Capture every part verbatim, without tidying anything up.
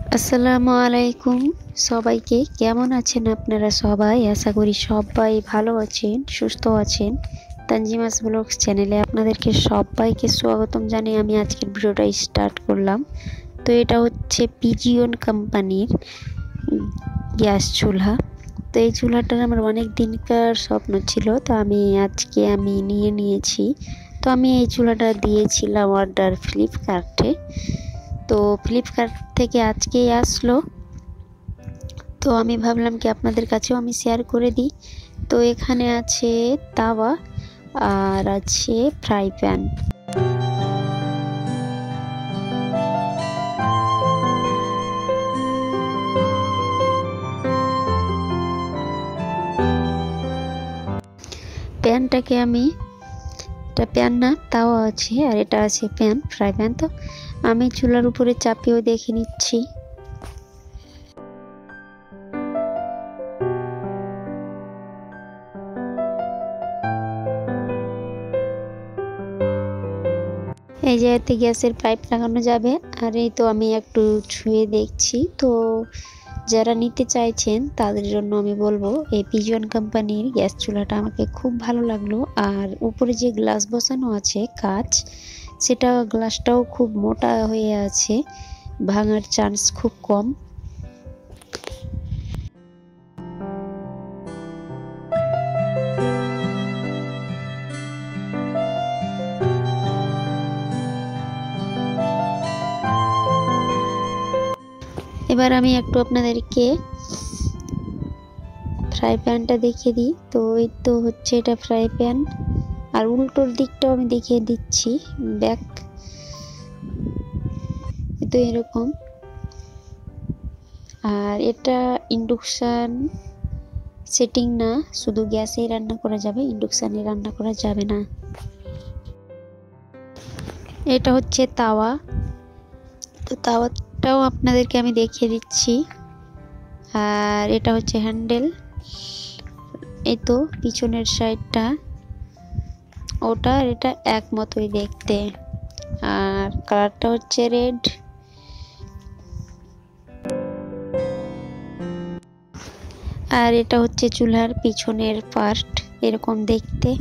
আসসালামু আলাইকুম সবাইকে। কেমন আছেন আপনারা সবাই? আশা করি সবাই ভালো আছেন, সুস্থ আছেন। তানজিমাস ব্লগস চ্যানেলে আপনাদেরকে সবাইকে স্বাগতম জানিয়ে আমি আজকের ভিডিওটা স্টার্ট করলাম। তো এটা হচ্ছে পিজিয়ন কোম্পানির গ্যাস চুলা। তো এই চুলাটার আমার অনেক দিনকার স্বপ্ন ছিল, তো আমি আজকে আমি নিয়ে নিয়েছি। তো আমি এই চুলাটা দিয়েছিলাম অর্ডার ফ্লিপকার্টে। তো ফ্লিপকার্ট থেকে আজকেই আসলো, তো আমি ভাবলাম কি আপনাদের কাছেও আমি শেয়ার করে দিই। তো এখানে আছে তাওয়া আর আছে ফ্রাই প্যান। প্যানটাকে আমি, এটা প্যান না তাওয়া আছে, আর এটা আছে প্যান, ফ্রাই প্যান। তো আমি চুলার উপরে চাপিয়েও দেখে নিচ্ছি। এই জায়গাতে গ্যাসের পাইপ লাগানো যাবে, আর এই তো আমি একটু ছুঁয়ে দেখছি। তো যারা নিতে চাইছেন তাদের জন্য আমি বলবো এই পিজন কোম্পানির গ্যাস চুলাটা আমাকে খুব ভালো লাগলো। আর উপরে যে গ্লাস বসানো আছে কাঁচ, সেটা গ্লাসটাও খুব মোটা হয়ে আছে, ভাঙার চান্স খুব কম। এবার আমি একটু আপনাদেরকে ফ্রাই প্যানটা দেখিয়ে দিই। তো এই তো হচ্ছে এটা ফ্রাই প্যান, আর উল্টোর দিকটাও আমি দেখিয়ে দিচ্ছি, ব্যাক। তো এরকম। আর এটা ইন্ডাকশান সেটিং না, শুধু গ্যাসেই রান্না করা যাবে, ইন্ডাকশানে রান্না করা যাবে না। এটা হচ্ছে তাওয়া। তো তাওয়াটাও আপনাদেরকে আমি দেখিয়ে দিচ্ছি। আর এটা হচ্ছে হ্যান্ডেল। এই তো পিছনের সাইডটা, ওটা আর এটা এক মতোই দেখতে, আর কালারটা হচ্ছে রেড। আর এটা হচ্ছে চুলার পিছনের পার্ট, এরকম দেখতে।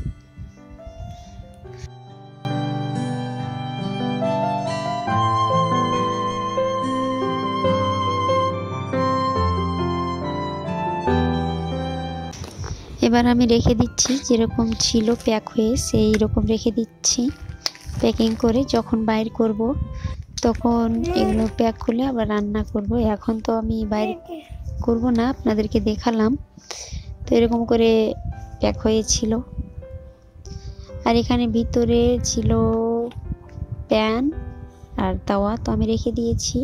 এবার আমি রেখে দিচ্ছি, যেরকম ছিল প্যাক হয়ে সেই রকম রেখে দিচ্ছি প্যাকিং করে। যখন বাইর করব তখন এগুলো প্যাক করলে আবার রান্না করব। এখন তো আমি বাইর করব না, আপনাদেরকে দেখালাম। তো এরকম করে প্যাক হয়েছিল। আর এখানে ভিতরে ছিল প্যান আর তাওয়া, তো আমি রেখে দিয়েছি।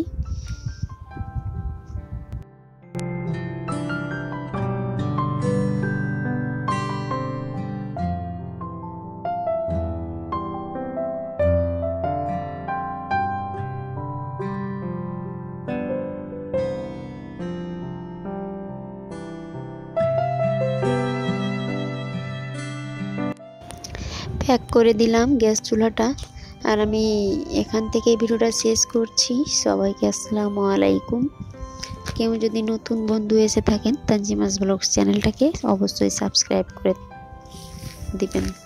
প্যাক করে দিলাম গ্যাস চুলাটা, আর আমি এখান থেকে ভিডিওটা শেষ করছি। সবাইকে আসসালামু আলাইকুম। কেউ যদি নতুন বন্ধু এসে থাকেন তানজিমাস ব্লগস চ্যানেলটাকে অবশ্যই সাবস্ক্রাইব করে দিবেন।